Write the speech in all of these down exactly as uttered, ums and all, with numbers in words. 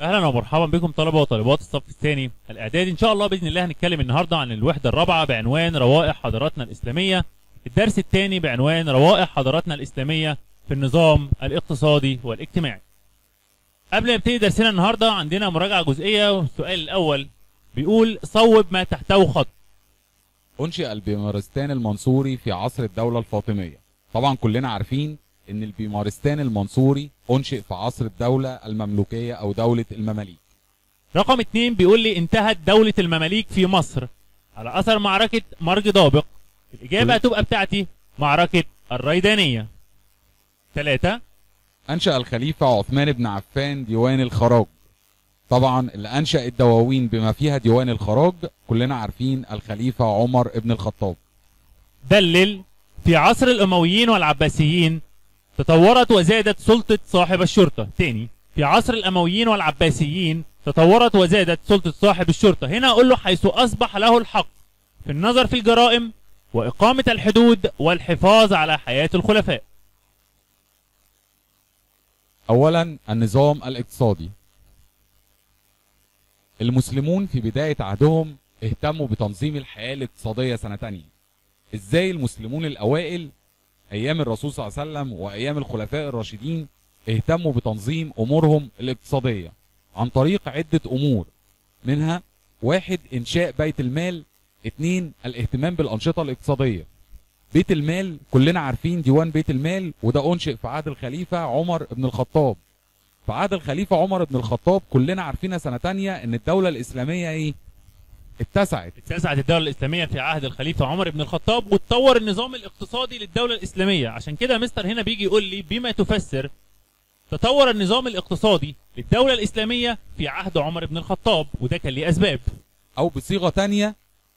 اهلا ومرحبا بكم طلبه وطالبات الصف الثاني الاعدادي. ان شاء الله باذن الله هنتكلم النهارده عن الوحده الرابعه بعنوان روائح حضارتنا الاسلاميه، الدرس الثاني بعنوان روائح حضارتنا الاسلاميه في النظام الاقتصادي والاجتماعي. قبل ما نبتدي درسنا النهارده عندنا مراجعه جزئيه، والسؤال الاول بيقول صوب ما تحته خط. أنشئ البيمارستان المنصوري في عصر الدولة الفاطمية. طبعا كلنا عارفين ان البيمارستان المنصوري أنشئ في عصر الدولة المملوكية او دولة المماليك. رقم اتنين بيقول لي انتهت دولة المماليك في مصر على اثر معركة مرج ضابق. الاجابة هتبقى بتاعتي معركة الريدانية. ثلاثة، أنشأ الخليفة عثمان بن عفان ديوان الخراج. طبعا اللي أنشأ الدواوين بما فيها ديوان الخراج كلنا عارفين الخليفة عمر بن الخطاب. دلل في عصر الأمويين والعباسيين تطورت وزادت سلطة صاحب الشرطة. تاني، في عصر الأمويين والعباسيين تطورت وزادت سلطة صاحب الشرطة. هنا أقول له حيث أصبح له الحق في النظر في الجرائم وإقامة الحدود والحفاظ على حياة الخلفاء. أولا، النظام الاقتصادي. المسلمون في بداية عهدهم اهتموا بتنظيم الحياة الاقتصادية سنة تانية. ازاي المسلمون الأوائل أيام الرسول صلى الله عليه وسلم وأيام الخلفاء الراشدين اهتموا بتنظيم أمورهم الاقتصادية عن طريق عدة أمور، منها واحد إنشاء بيت المال، اتنين الاهتمام بالأنشطة الاقتصادية. بيت المال كلنا عارفين ديوان بيت المال، وده أنشئ في عهد الخليفة عمر بن الخطاب. في عهد الخليفة عمر بن الخطاب كلنا عارفين سنة تانية ان الدولة الإسلامية ايه؟ اتسعت. اتسعت الدولة الإسلامية في عهد الخليفة عمر بن الخطاب، واتطور النظام الاقتصادي للدولة الإسلامية. عشان كده مستر هنا بيجي يقول لي بما تفسر تطور النظام الاقتصادي للدولة الإسلامية في عهد عمر بن الخطاب، وده كان ليه أسباب. أو بصيغة تانية،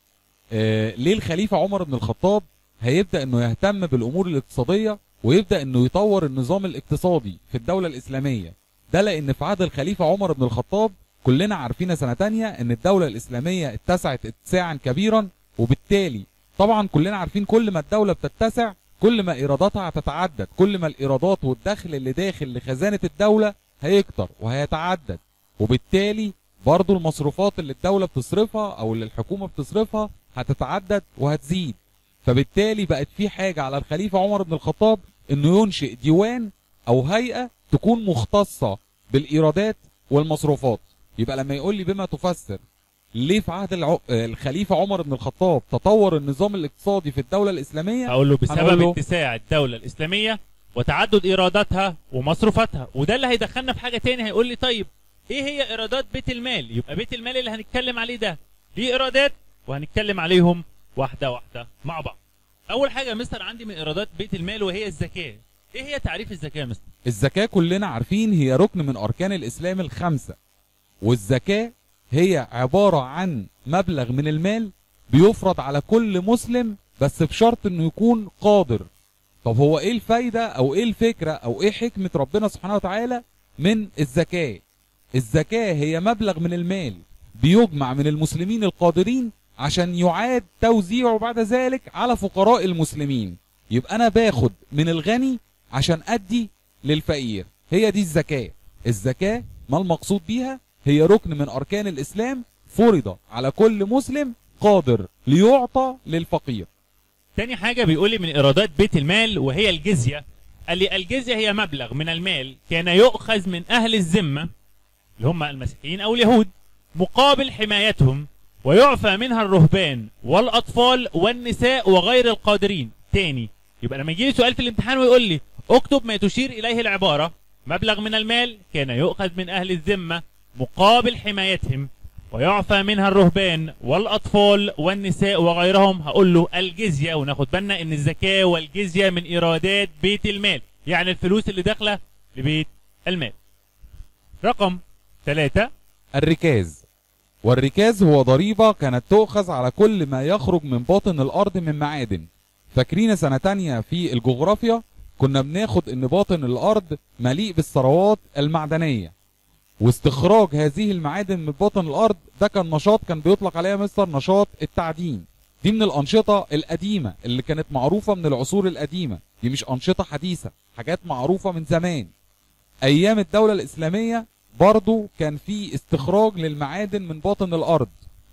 آه ليه الخليفة عمر بن الخطاب هيبدأ انه يهتم بالأمور الاقتصادية ويبدأ انه يطور النظام الاقتصادي في الدولة الإسلامية؟ ده لأن في عهد الخليفة عمر بن الخطاب كلنا عارفين سنة تانية ان الدولة الإسلامية اتسعت اتساعا كبيرا، وبالتالي طبعا كلنا عارفين كل ما الدولة بتتسع كل ما إيراداتها هتتعدد، كل ما الإيرادات والدخل اللي داخل لخزانة الدولة هيكتر وهيتعدد، وبالتالي برضو المصروفات اللي الدولة بتصرفها أو اللي الحكومة بتصرفها هتتعدد وهتزيد. فبالتالي بقت في حاجة على الخليفة عمر بن الخطاب انه ينشئ ديوان أو هيئة تكون مختصة بالإيرادات والمصروفات. يبقى لما يقول لي بما تفسر ليه في عهد الع... الخليفة عمر بن الخطاب تطور النظام الاقتصادي في الدولة الإسلامية، هقول له بسبب له اتساع الدولة الإسلامية وتعدد إيراداتها ومصروفاتها. وده اللي هيدخلنا في حاجة تاني، هيقول لي طيب ايه هي إيرادات بيت المال؟ يبقى بيت المال اللي هنتكلم عليه ده ليه إيرادات، وهنتكلم عليهم واحدة واحدة مع بعض. أول حاجة مستر عندي من إيرادات بيت المال وهي الزكاة. ايه هي تعريف الزكاة يا مستر؟ الزكاة كلنا عارفين هي ركن من أركان الإسلام الخمسة، والزكاة هي عبارة عن مبلغ من المال بيفرض على كل مسلم بس بشرط انه يكون قادر. طب هو ايه الفايدة او ايه الفكرة او ايه حكمة ربنا سبحانه وتعالى من الزكاة؟ الزكاة هي مبلغ من المال بيجمع من المسلمين القادرين عشان يعاد توزيعه بعد ذلك على فقراء المسلمين. يبقى انا باخد من الغني عشان ادي للفقير، هي دي الزكاة. الزكاة ما المقصود بيها؟ هي ركن من أركان الإسلام فرض على كل مسلم قادر ليعطى للفقير. تاني حاجة بيقول لي من إيرادات بيت المال وهي الجزية. قال لي الجزية هي مبلغ من المال كان يؤخذ من أهل الذمة اللي هم المسيحيين أو اليهود مقابل حمايتهم، ويعفى منها الرهبان والأطفال والنساء وغير القادرين. تاني، يبقى لما يجي لي سؤال في الامتحان ويقول لي اكتب ما تشير إليه العبارة مبلغ من المال كان يؤخذ من أهل الذمة مقابل حمايتهم ويعفى منها الرهبان والأطفال والنساء وغيرهم، هقول له الجزية. وناخد بالنا ان الزكاة والجزية من إيرادات بيت المال، يعني الفلوس اللي داخلة لبيت المال. رقم ثلاثة، الركاز. والركاز هو ضريبة كانت تؤخذ على كل ما يخرج من باطن الأرض من معادن. فاكرين سنة تانية في الجغرافيا كنا بناخد ان باطن الأرض مليء بالثروات المعدنية، واستخراج هذه المعادن من باطن الأرض ده كان نشاط كان بيطلق عليها مستر نشاط التعدين. دي من الأنشطة القديمة اللي كانت معروفة من العصور القديمة، دي مش أنشطة حديثة، حاجات معروفة من زمان. أيام الدولة الإسلامية برضو كان في استخراج للمعادن من باطن الارض.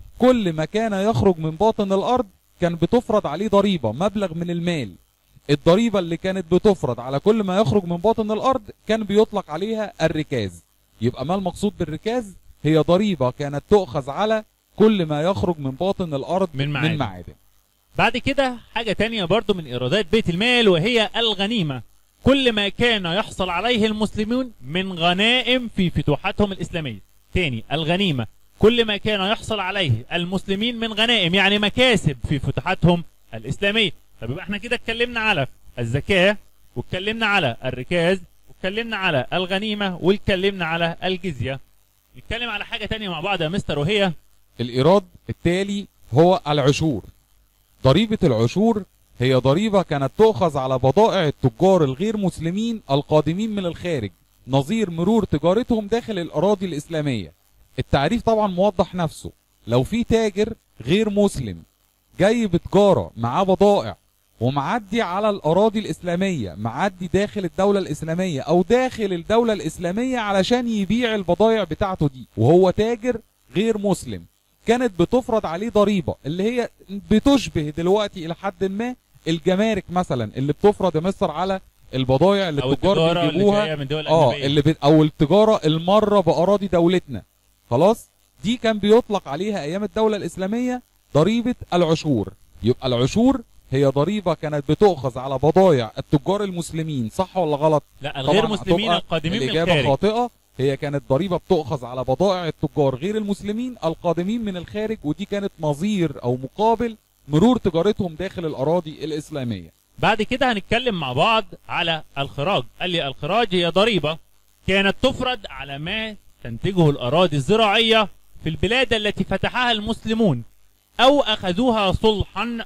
كل ما كان يخرج من باطن الارض كان بتفرض عليه ضريبة مبلغ من المال. الضريبة اللي كانت بتفرض على كل ما يخرج من باطن الارض كان بيطلق عليها الركاز. يبقى ما المقصود بالركاز؟ هي ضريبة كانت تؤخذ على كل ما يخرج من باطن الارض من معادن, من معادن. بعد كده حاجة تانية برضو من ايرادات بيت المال وهي الغنيمة. كل ما كان يحصل عليه المسلمون من غنائم في فتوحاتهم الاسلامية. تاني، الغنيمة كل ما كان يحصل عليه المسلمين من غنائم، يعني مكاسب في فتوحاتهم الاسلامية. طب يبقى احنا كده اتكلمنا على الزكاة، واتكلمنا على الركاز، واتكلمنا على الغنيمة، واتكلمنا على الجزية. نتكلم على حاجة تانية مع بعض يا مستر، وهي الإيراد التالي هو العشور. ضريبة العشور هي ضريبة كانت تؤخذ على بضائع التجار الغير مسلمين القادمين من الخارج، نظير مرور تجارتهم داخل الأراضي الإسلامية. التعريف طبعا موضح نفسه. لو في تاجر غير مسلم جاي بتجارة معاه بضائع ومعدي على الأراضي الإسلامية، معدي داخل الدولة الإسلامية أو داخل الدولة الإسلامية علشان يبيع البضائع بتاعته دي وهو تاجر غير مسلم، كانت بتفرض عليه ضريبة اللي هي بتشبه دلوقتي إلى حد ما الجمارك مثلا اللي بتفرض يا مصر على البضائع اللي التجار بيجيبوها، اللي من اه اللي بت... او التجارة المرة بأراضي دولتنا. خلاص، دي كان بيطلق عليها أيام الدولة الإسلامية ضريبة العشور. يبقى العشور هي ضريبة كانت بتؤخذ على بضائع التجار المسلمين، صح ولا غلط؟ لا، الغير مسلمين القادمين من الخارج. الإجابة خاطئة. هي كانت ضريبة بتؤخذ على بضائع التجار غير المسلمين القادمين من الخارج، ودي كانت نظير أو مقابل مرور تجارتهم داخل الأراضي الإسلامية. بعد كده هنتكلم مع بعض على الخراج. قال لي الخراج هي ضريبة كانت تفرض على ما تنتجه الأراضي الزراعية في البلاد التي فتحها المسلمون أو أخذوها صلحا،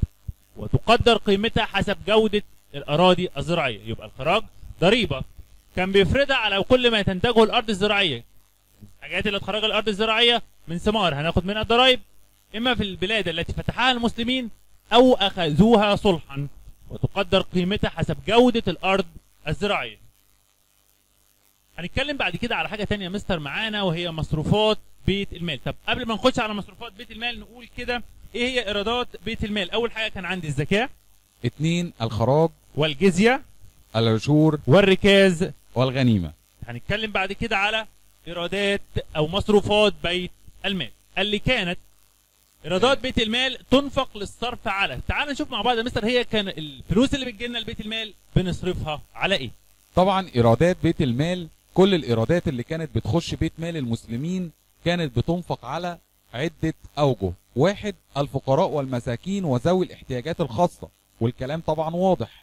وتقدر قيمتها حسب جودة الأراضي الزراعية. يبقى الخراج ضريبة كان بيفرضها على كل ما تنتجه الأرض الزراعية. الحاجات اللي تخرج الأرض الزراعية من ثمار هناخد منها ضرائب، إما في البلاد التي فتحها المسلمين أو أخذوها صلحا، وتقدر قيمتها حسب جودة الأرض الزراعية. هنتكلم بعد كده على حاجة تانية مستر معانا، وهي مصروفات بيت المال. طب قبل ما نخش على مصروفات بيت المال نقول كده ايه هي ايرادات بيت المال. اول حاجة كان عندي الزكاة، اتنين الخراج والجزية، العشور والركاز، والغنيمة. هنتكلم بعد كده على ايرادات او مصروفات بيت المال اللي كانت ايرادات بيت المال تنفق للصرف على. تعال نشوف مع بعض يا مستر، هي كان الفلوس اللي بتجي لنا لبيت المال بنصرفها على ايه؟ طبعا ايرادات بيت المال، كل الايرادات اللي كانت بتخش بيت مال المسلمين كانت بتنفق على عدة اوجه. واحد، الفقراء والمساكين وذوي الاحتياجات الخاصة، والكلام طبعا واضح.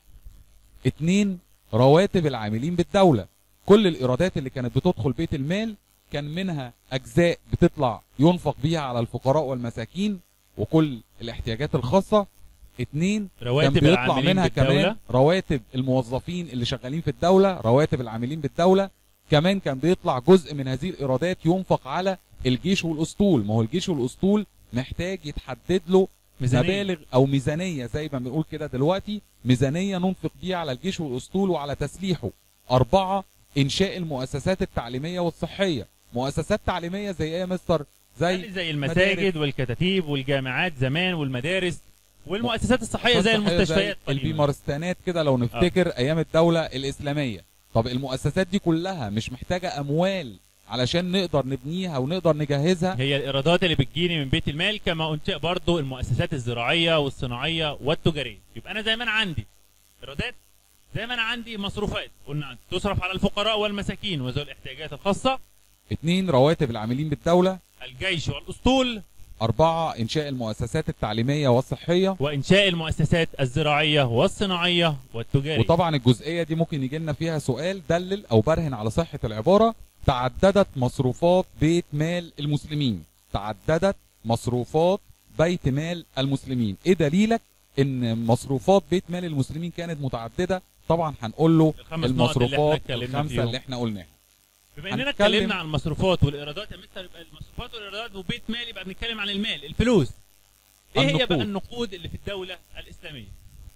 اتنين، رواتب العاملين بالدولة. كل الايرادات اللي كانت بتدخل بيت المال كان منها اجزاء بتطلع ينفق بيها على الفقراء والمساكين وكل الاحتياجات الخاصة. اتنين، كان بيطلع منها كمان رواتب الموظفين اللي شغالين في الدولة، رواتب العاملين بالدولة. كمان كان بيطلع جزء من هذه الايرادات ينفق على الجيش والاسطول. ما هو الجيش والاسطول محتاج يتحدد له مبالغ او ميزانية زي ما بنقول كده دلوقتي، ميزانية ننفق بيها على الجيش والاسطول وعلى تسليحه. اربعة، انشاء المؤسسات التعليمية والصحية. مؤسسات تعليمية زي ايه يا مستر؟ زي زي المساجد والكتاتيب والجامعات زمان والمدارس، والمؤسسات الصحية زي المستشفيات، البيمارستانات كده لو نفتكر آه. ايام الدولة الاسلامية. طب المؤسسات دي كلها مش محتاجة اموال علشان نقدر نبنيها ونقدر نجهزها؟ هي الايرادات اللي بتجيني من بيت المال. كما انشئ برضو المؤسسات الزراعية والصناعية والتجارية. يبقى انا زي ما انا عندي ايرادات، زي ما انا عندي مصروفات قلنا تصرف على الفقراء والمساكين وذوي الاحتياجات الخاصة. اتنين، رواتب العاملين بالدولة، الجيش والاسطول. أربعة، إنشاء المؤسسات التعليمية والصحية، وإنشاء المؤسسات الزراعية والصناعية والتجارية. وطبعا الجزئية دي ممكن يجي لنا فيها سؤال دلل أو برهن على صحة العبارة. تعددت مصروفات بيت مال المسلمين. تعددت مصروفات بيت مال المسلمين. إيه دليلك إن مصروفات بيت مال المسلمين كانت متعددة؟ طبعا هنقول له المصروفات الخمسة اللي احنا قلناها. بما اننا اتكلمنا عن المصروفات والايرادات يا مستر، يبقى المصروفات والايرادات وبيت مال يبقى بنتكلم عن المال، الفلوس. ايه النقود. هي بقى النقود اللي في الدولة الإسلامية؟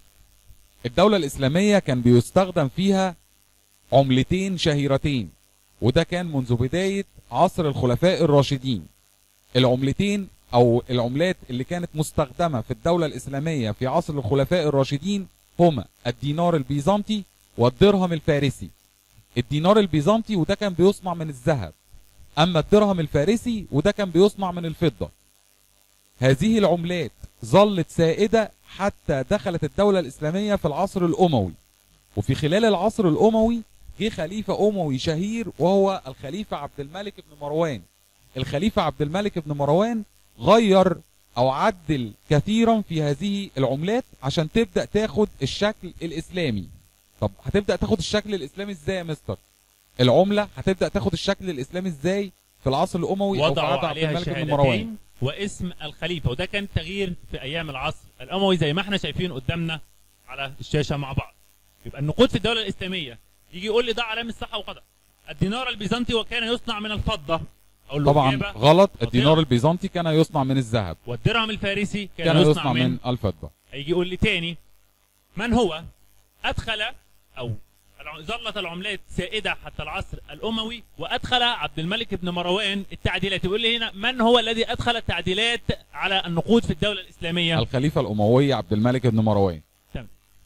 الدولة الإسلامية كان بيستخدم فيها عملتين شهيرتين. وده كان منذ بداية عصر الخلفاء الراشدين. العملتين او العملات اللي كانت مستخدمة في الدولة الاسلامية في عصر الخلفاء الراشدين هما الدينار البيزنطي والدرهم الفارسي. الدينار البيزنطي وده كان بيصنع من الذهب، اما الدرهم الفارسي وده كان بيصنع من الفضة. هذه العملات ظلت سائدة حتى دخلت الدولة الاسلامية في العصر الاموي. وفي خلال العصر الاموي جه خليفة اموي شهير وهو الخليفة عبد الملك بن مروان. الخليفة عبد الملك بن مروان غير او عدل كثيرا في هذه العملات عشان تبدأ تاخد الشكل الاسلامي. طب هتبدأ تاخد الشكل الاسلامي ازاي يا مستر؟ العملة هتبدأ تاخد الشكل الاسلامي ازاي في العصر الاموي او في عهد عبد الملك بن مروان؟ واسم الخليفة، وده كان تغيير في ايام العصر الاموي زي ما احنا شايفين قدامنا على الشاشة مع بعض. يبقى النقود في الدولة الاسلامية يجي يقول لي ده علامة صحة وقدر. الدينار البيزنطي وكان يصنع من الفضة، اقول له طبعا غلط، الدينار البيزنطي كان يصنع من الذهب. والدرهم الفارسي كان, كان يصنع, يصنع من, من الفضة. هيجي يقول لي تاني من هو ادخل او ظلت العملات سائدة حتى العصر الاموي وادخل عبد الملك بن مروان التعديلات. يقول لي هنا من هو الذي ادخل التعديلات على النقود في الدولة الاسلامية؟ الخليفة الاموي عبد الملك بن مروان. تمام.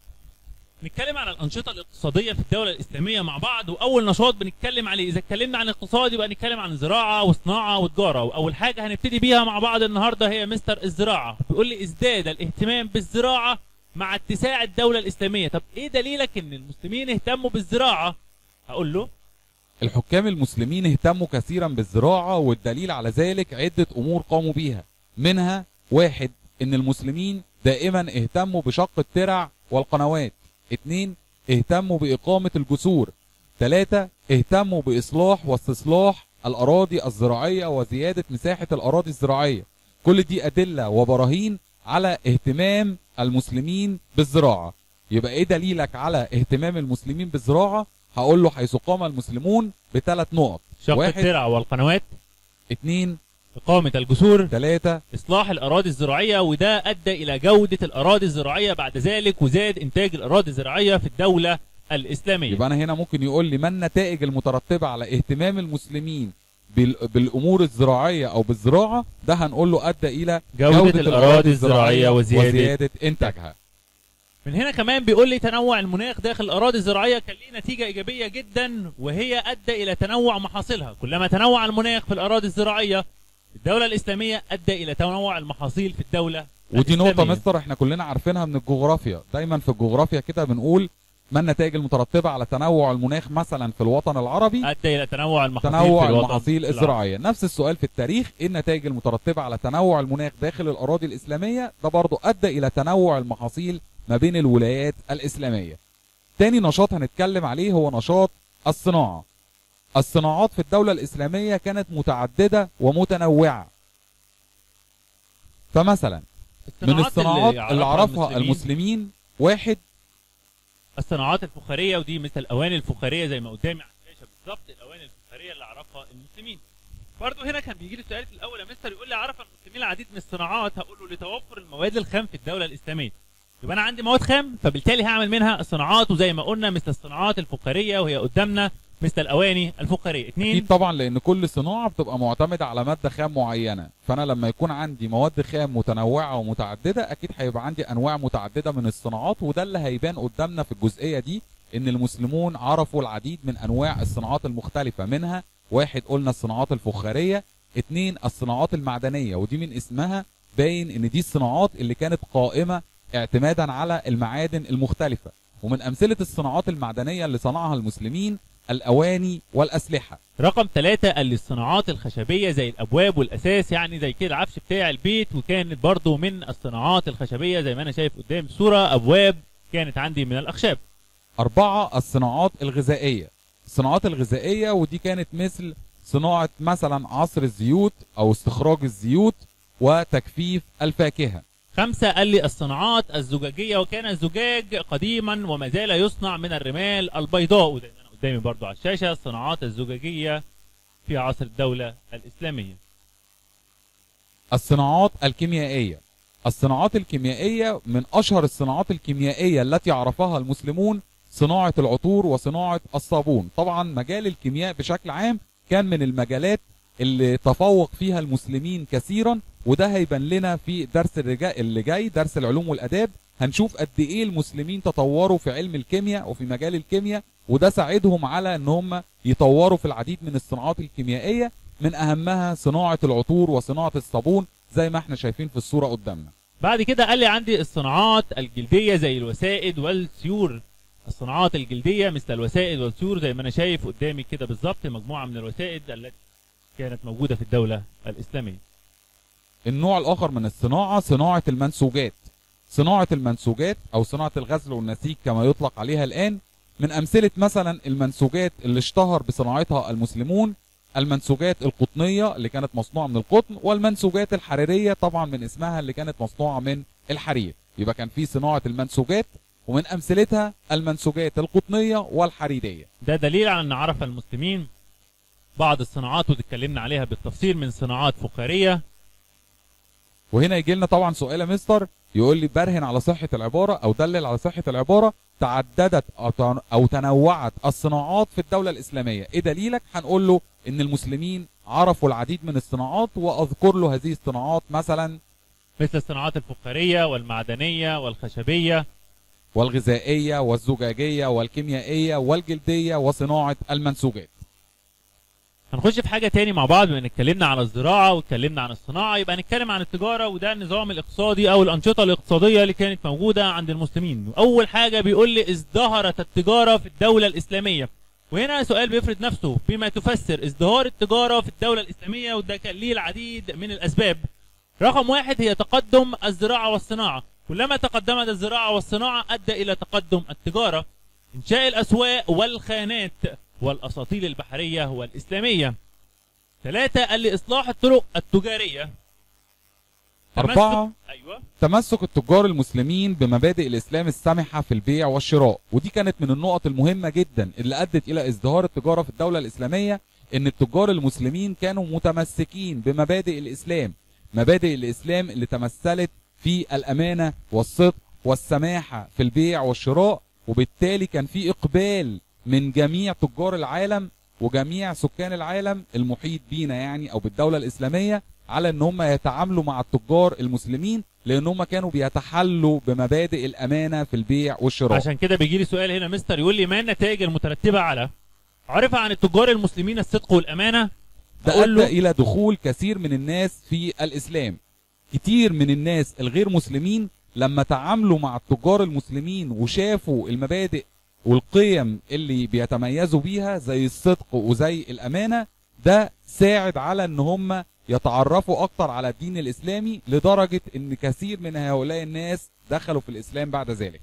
نتكلم على الأنشطة الاقتصادية في الدولة الإسلامية مع بعض. وأول نشاط بنتكلم عليه إذا اتكلمنا عن الاقتصاد يبقى نتكلم عن زراعة وصناعة وتجارة. وأول حاجة هنبتدي بيها مع بعض النهاردة هي مستر الزراعة. بيقول لي ازداد الاهتمام بالزراعة مع اتساع الدولة الإسلامية. طب إيه دليلك إن المسلمين اهتموا بالزراعة؟ هقول له الحكام المسلمين اهتموا كثيرا بالزراعة، والدليل على ذلك عدة أمور قاموا بيها. منها واحد إن المسلمين دائما اهتموا بشق الترع والقنوات. اتنين اهتموا بإقامة الجسور. تلاتة اهتموا بإصلاح واستصلاح الأراضي الزراعية وزيادة مساحة الأراضي الزراعية. كل دي أدلة وبراهين على اهتمام المسلمين بالزراعة. يبقى ايه دليلك على اهتمام المسلمين بالزراعة؟ هقول له حيث قام المسلمون بثلاث نقط: شق الترع والقنوات، اتنين إقامة الجسور، ثلاثة إصلاح الأراضي الزراعية. وده أدى إلى جودة الأراضي الزراعية بعد ذلك وزاد إنتاج الأراضي الزراعية في الدولة الإسلامية. يبقى أنا هنا ممكن يقول لي ما النتائج المترتبة على اهتمام المسلمين بالأمور الزراعية أو بالزراعة؟ ده هنقول له أدى إلى جودة, جودة الأراضي الزراعية وزيادة, وزيادة إنتاجها. من هنا كمان بيقول لي تنوع المناخ داخل الأراضي الزراعية كان ليه نتيجة إيجابية جدا، وهي أدى إلى تنوع محاصيلها. كلما تنوع المناخ في الأراضي الزراعية الدولة الإسلامية أدى إلى تنوع المحاصيل في الدولة ودي الإسلامية. نقطة مستر احنا كلنا عارفينها من الجغرافيا. دايما في الجغرافيا كده بنقول ما النتائج المترتبة على تنوع المناخ مثلا في الوطن العربي؟ أدى إلى تنوع المحاصيل تنوع في الوطن المحاصيل الزراعية. نفس السؤال في التاريخ، ايه النتائج المترتبة على تنوع المناخ داخل الأراضي الإسلامية؟ ده برضو أدى إلى تنوع المحاصيل ما بين الولايات الإسلامية. تاني نشاط هنتكلم عليه هو نشاط الصناعة. الصناعات في الدولة الإسلامية كانت متعددة ومتنوعة. فمثلا من الصناعات اللي, اللي عرفها المسلمين, المسلمين واحد الصناعات الفخارية، ودي مثل الأواني الفخارية زي ما قدامي على الشاشة بالظبط. الأواني الفخارية اللي عرفها المسلمين. برضه هنا كان بيجي لي السؤال في الأول يا مستر يقول لي عرف المسلمين العديد من الصناعات. هقول له لتوفر المواد الخام في الدولة الإسلامية. يبقى أنا عندي مواد خام فبالتالي هعمل منها الصناعات، وزي ما قلنا مثل الصناعات الفخارية وهي قدامنا مثل الأواني الفخارية. اتنين أكيد طبعا لأن كل صناعة بتبقى معتمدة على مادة خام معينة، فأنا لما يكون عندي مواد خام متنوعة ومتعددة أكيد هيبقى عندي أنواع متعددة من الصناعات. وده اللي هيبان قدامنا في الجزئية دي إن المسلمون عرفوا العديد من أنواع الصناعات المختلفة. منها واحد قلنا الصناعات الفخارية، اتنين الصناعات المعدنية، ودي من اسمها باين إن دي الصناعات اللي كانت قائمة اعتمادا على المعادن المختلفة. ومن أمثلة الصناعات المعدنية اللي صنعها المسلمين الأواني والأسلحة. رقم ثلاثة الصناعات الخشبية زي الأبواب والأساس، يعني زي كده العفش بتاع البيت، وكانت برضو من الصناعات الخشبية زي ما أنا شايف قدام الصورة أبواب كانت عندي من الأخشاب. أربعة الصناعات الغذائية. الصناعات الغذائية ودي كانت مثل صناعة مثلا عصر الزيوت أو استخراج الزيوت وتجفيف الفاكهة. خمسة قال لي الصناعات الزجاجية، وكان الزجاج قديما وما زال يصنع من الرمال البيضاء، وزي ما أنا قدامي برضو على الشاشة الصناعات الزجاجية في عصر الدولة الإسلامية. الصناعات الكيميائية. الصناعات الكيميائية من أشهر الصناعات الكيميائية التي عرفها المسلمون صناعة العطور وصناعة الصابون. طبعا مجال الكيمياء بشكل عام كان من المجالات اللي تفوق فيها المسلمين كثيرا، وده هيبان لنا في درس اللي جاي، درس العلوم والآداب. هنشوف قد ايه المسلمين تطوروا في علم الكيمياء وفي مجال الكيمياء، وده ساعدهم على ان هم يطوروا في العديد من الصناعات الكيميائية، من اهمها صناعة العطور وصناعة الصابون زي ما احنا شايفين في الصورة قدامنا. بعد كده قال لي عندي الصناعات الجلدية زي الوسائد والسيور. الصناعات الجلدية مثل الوسائد والسيور زي ما انا شايف قدامي كده بالظبط، مجموعة من الوسائد التي كانت موجودة في الدولة الإسلامية. النوع الآخر من الصناعة صناعة المنسوجات. صناعة المنسوجات أو صناعة الغزل والنسيج كما يطلق عليها الآن، من أمثلة مثلا المنسوجات اللي اشتهر بصناعتها المسلمون المنسوجات القطنية اللي كانت مصنوعة من القطن، والمنسوجات الحريرية طبعا من اسمها اللي كانت مصنوعة من الحرير. يبقى كان في صناعة المنسوجات، ومن أمثلتها المنسوجات القطنية والحريرية. ده دليل على أن عرف المسلمين بعض الصناعات وتكلمنا عليها بالتفصيل من صناعات فخارية. وهنا يجي لنا طبعا سؤال يا مستر يقول لي برهن على صحة العبارة أو دلل على صحة العبارة تعددت أو تنوعت الصناعات في الدولة الإسلامية، إيه دليلك؟ هنقول له إن المسلمين عرفوا العديد من الصناعات، وأذكر له هذه الصناعات مثلا مثل الصناعات الفخارية والمعدنية والخشبية والغذائية والزجاجية والكيميائية والجلدية وصناعة المنسوجات. هنخش في حاجة تاني مع بعض، بما ان اتكلمنا على الزراعة واتكلمنا عن الصناعة يبقى هنتكلم عن التجارة، وده النظام الاقتصادي او الانشطة الاقتصادية اللي كانت موجودة عند المسلمين. اول حاجة بيقول لي ازدهرت التجارة في الدولة الاسلامية، وهنا سؤال بيفرض نفسه بما تفسر ازدهار التجارة في الدولة الاسلامية، وده كان ليه العديد من الاسباب. رقم واحد هي تقدم الزراعة والصناعة، كلما تقدمت الزراعة والصناعة ادى الى تقدم التجارة. انشاء الاسواق والخانات والأساطيل البحرية والإسلامية. ثلاثة قال لي إصلاح الطرق التجارية. أربعة أيوة. تمسك التجار المسلمين بمبادئ الإسلام السامحة في البيع والشراء، ودي كانت من النقط المهمة جدا اللي أدت إلى ازدهار التجارة في الدولة الإسلامية، إن التجار المسلمين كانوا متمسكين بمبادئ الإسلام، مبادئ الإسلام اللي تمثلت في الأمانة والصدق والسماحة في البيع والشراء، وبالتالي كان في إقبال من جميع تجار العالم وجميع سكان العالم المحيط بينا يعني او بالدولة الاسلامية على ان هم يتعاملوا مع التجار المسلمين، لان هم كانوا بيتحلوا بمبادئ الامانة في البيع والشراء. عشان كده بيجي لي سؤال هنا مستر يقول لي ما النتائج المترتبة على عرف عن التجار المسلمين الصدق والامانة؟ ده ادى الى دخول كثير من الناس في الاسلام. كتير من الناس الغير مسلمين لما تعاملوا مع التجار المسلمين وشافوا المبادئ والقيم اللي بيتميزوا بيها زي الصدق وزي الأمانة، ده ساعد على ان هم يتعرفوا اكتر على الدين الاسلامي، لدرجة ان كثير من هؤلاء الناس دخلوا في الاسلام بعد ذلك.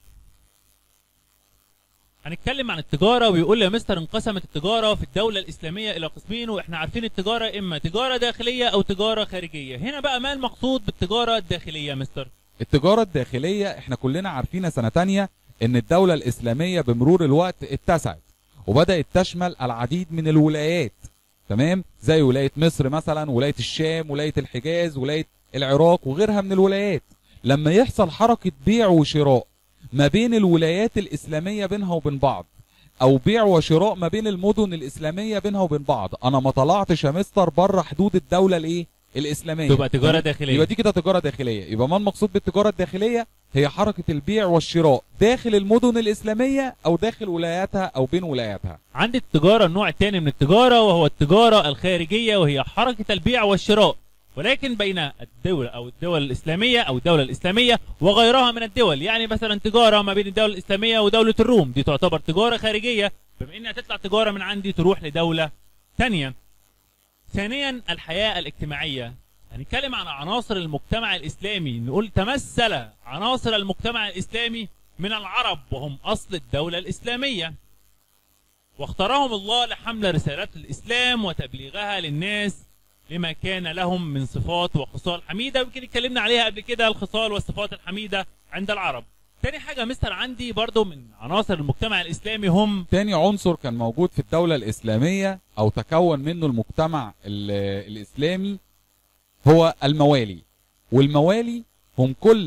هنتكلم عن التجارة، ويقول لي يا مستر انقسمت التجارة في الدولة الإسلامية إلى قسمين، وإحنا عارفين التجارة إما تجارة داخلية أو تجارة خارجية. هنا بقى ما المقصود بالتجارة الداخلية يا مستر؟ التجارة الداخلية احنا كلنا عارفين سنة تانية ان الدولة الاسلامية بمرور الوقت اتسعت وبدأت تشمل العديد من الولايات، تمام؟ زي ولاية مصر مثلا، ولاية الشام، ولاية الحجاز، ولاية العراق وغيرها من الولايات. لما يحصل حركة بيع وشراء ما بين الولايات الاسلامية بينها وبين بعض، او بيع وشراء ما بين المدن الاسلامية بينها وبين بعض، انا ما طلعتش يا مستر بره حدود الدولة الايه الاسلامية، تبقى تجارة داخلية. يبقى دي كده تجارة داخلية. يبقى ما المقصود بالتجارة الداخلية؟ هي حركة البيع والشراء داخل المدن الإسلامية أو داخل ولاياتها أو بين ولاياتها. عندي التجارة النوع الثاني من التجارة وهو التجارة الخارجية، وهي حركة البيع والشراء ولكن بين الدولة أو الدول الإسلامية أو الدولة الإسلامية وغيرها من الدول. يعني مثلا تجارة ما بين الدولة الإسلامية ودولة الروم، دي تعتبر تجارة خارجية بما إنها تطلع تجارة من عندي تروح لدولة ثانية. ثانيا الحياة الاجتماعية، هنتكلم عن عناصر المجتمع الإسلامي. نقول تمثل عناصر المجتمع الإسلامي من العرب وهم أصل الدولة الإسلامية، واختارهم الله لحمل رسالات الإسلام وتبليغها للناس لما كان لهم من صفات وخصال حميدة، ويمكن اتكلمنا عليها قبل كده الخصال والصفات الحميدة عند العرب. تاني حاجة مستر عندي برضو من عناصر المجتمع الإسلامي هم تاني عنصر كان موجود في الدولة الإسلامية أو تكون منه المجتمع الإسلامي هو الموالي. والموالي هم كل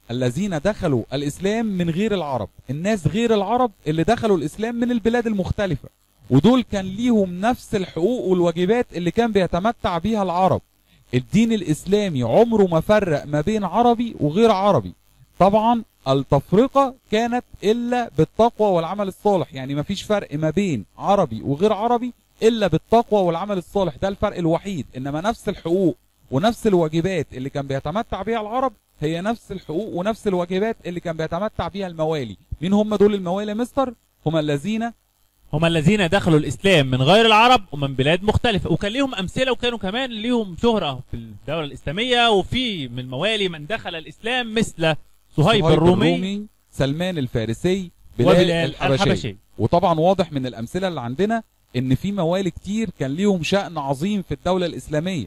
الذين دخلوا الإسلام من غير العرب، الناس غير العرب اللي دخلوا الإسلام من البلاد المختلفة، ودول كان ليهم نفس الحقوق والواجبات اللي كان بيتمتع بيها العرب. الدين الإسلامي عمره ما فرق ما بين عربي وغير عربي. طبعا التفرقة كانت إلا بالتقوى والعمل الصالح، يعني ما فيش فرق ما بين عربي وغير عربي إلا بالتقوى والعمل الصالح، ده الفرق الوحيد. إنما نفس الحقوق ونفس الواجبات اللي كان بيتمتع بيها العرب هي نفس الحقوق ونفس الواجبات اللي كان بيتمتع بيها الموالي. مين هم دول الموالي مستر؟ هم الذين هم الذين دخلوا الإسلام من غير العرب ومن بلاد مختلفة، وكان ليهم أمثلة وكانوا كمان ليهم شهرة في الدولة الإسلامية. وفي من الموالي من دخل الإسلام مثل صهيب الرومي, الرومي سلمان الفارسي، بلال, وبلال الحبشي. الحبشي. وطبعا واضح من الأمثلة اللي عندنا إن في موالي كتير كان ليهم شأن عظيم في الدولة الإسلامية.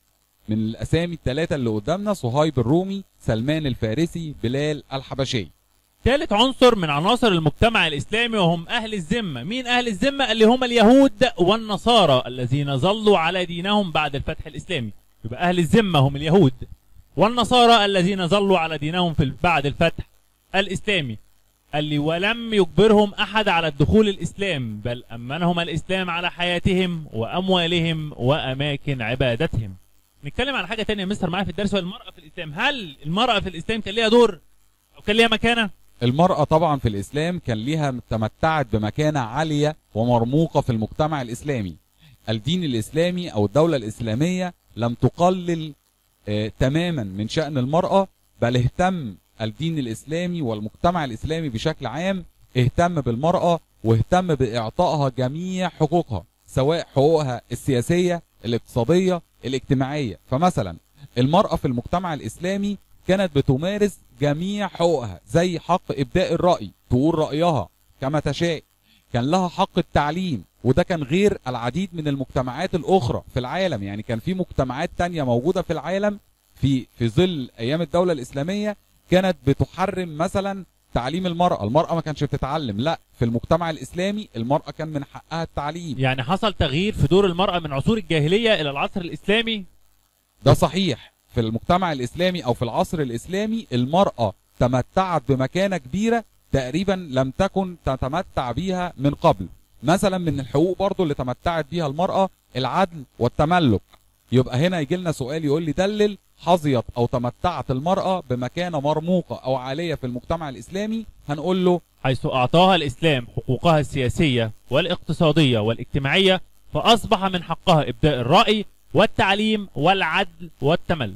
من الأسامي الثلاثة اللي قدامنا صهيب الرومي، سلمان الفارسي، بلال الحبشي. ثالث عنصر من عناصر المجتمع الإسلامي وهم أهل الذمة. مين أهل الذمة؟ اللي هم اليهود والنصارى الذين ظلوا على دينهم بعد الفتح الإسلامي. يبقى أهل الذمة هم اليهود والنصارى الذين ظلوا على دينهم في بعد الفتح الإسلامي، اللي ولم يجبرهم أحد على الدخول الإسلام، بل أمنهم الإسلام على حياتهم وأموالهم وأماكن عبادتهم. نتكلم على حاجة تانية مستر معايا في الدرس، والمرأة في الإسلام. هل المرأة في الإسلام كان ليها دور أو كان ليها مكانة؟ المرأة طبعا في الإسلام كان ليها تمتعت بمكانة عالية ومرموقة في المجتمع الإسلامي. الدين الإسلامي أو الدولة الإسلامية لم تقلل آه تماما من شأن المرأة، بل اهتم الدين الإسلامي والمجتمع الإسلامي بشكل عام اهتم بالمرأة واهتم بإعطائها جميع حقوقها، سواء حقوقها السياسية، الاقتصادية، الاجتماعية. فمثلا المرأة في المجتمع الإسلامي كانت بتمارس جميع حقوقها، زي حق إبداء الرأي، تقول رأيها كما تشاء. كان لها حق التعليم، وده كان غير العديد من المجتمعات الأخرى في العالم. يعني كان في مجتمعات تانية موجودة في العالم في في ظل أيام الدولة الإسلامية كانت بتحرم مثلا تعليم المرأة، المرأة ما كانش بتتعلم. لا، في المجتمع الإسلامي المرأة كان من حقها التعليم. يعني حصل تغيير في دور المرأة من عصور الجاهلية إلى العصر الإسلامي؟ ده صحيح. في المجتمع الإسلامي أو في العصر الإسلامي المرأة تمتعت بمكانة كبيرة تقريبا لم تكن تتمتع بيها من قبل. مثلا من الحقوق برضو اللي تمتعت بيها المرأة العدل والتملك. يبقى هنا يجي لنا سؤال يقول لي دلل حظيت أو تمتعت المرأة بمكانة مرموقة أو عالية في المجتمع الإسلامي. هنقول له حيث أعطاها الإسلام حقوقها السياسية والاقتصادية والاجتماعية، فأصبح من حقها إبداء الرأي والتعليم والعدل والتملك.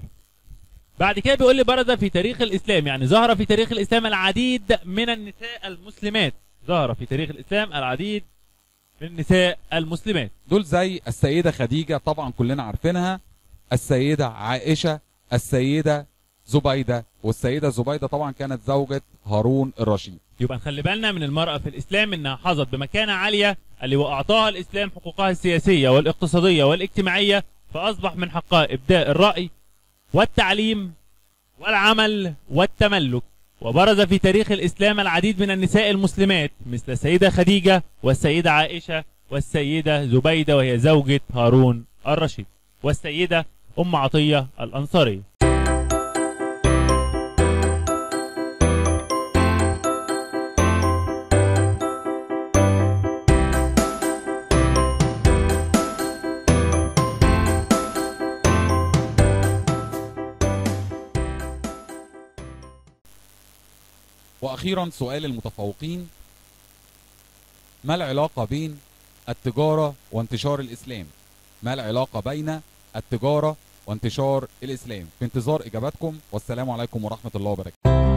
بعد كده بيقول لي برز في تاريخ الإسلام، يعني ظهر في تاريخ الإسلام العديد من النساء المسلمات. ظهر في تاريخ الإسلام العديد من النساء المسلمات، دول زي السيدة خديجة طبعا كلنا عارفينها، السيدة عائشة، السيدة زبيدة. والسيدة زبيدة طبعا كانت زوجة هارون الرشيد. يبقى نخلي بالنا من المرأة في الإسلام إنها حظت بمكانة عالية اللي وأعطاها الإسلام حقوقها السياسية والاقتصادية والاجتماعية، فأصبح من حقها إبداء الرأي والتعليم والعمل والتملك. وبرز في تاريخ الإسلام العديد من النساء المسلمات مثل السيدة خديجة والسيدة عائشة والسيدة زبيدة وهي زوجة هارون الرشيد، والسيدة أم عطية الأنصارية. وأخيرا سؤال المتفوقين: ما العلاقة بين التجارة وانتشار الإسلام؟ ما العلاقة بين التجارة وانتشار الإسلام؟ في انتظار إجاباتكم، والسلام عليكم ورحمة الله وبركاته.